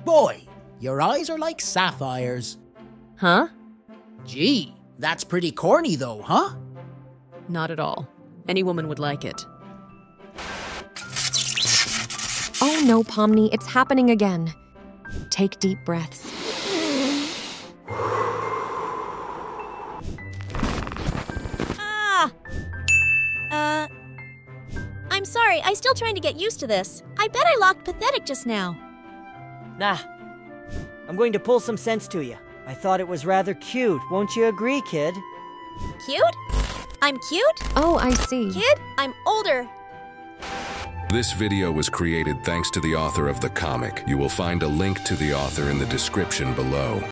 Boy, your eyes are like sapphires. Huh? Gee, that's pretty corny though, huh? Not at all. Any woman would like it. Oh no, Pomni, it's happening again. Take deep breaths. I'm sorry, I'm still trying to get used to this. I bet I locked pathetic just now. Nah. I'm going to pull some sense to you. I thought it was rather cute. Won't you agree, kid? Cute? I'm cute? Oh, I see. Kid? I'm older. This video was created thanks to the author of the comic. You will find a link to the author in the description below.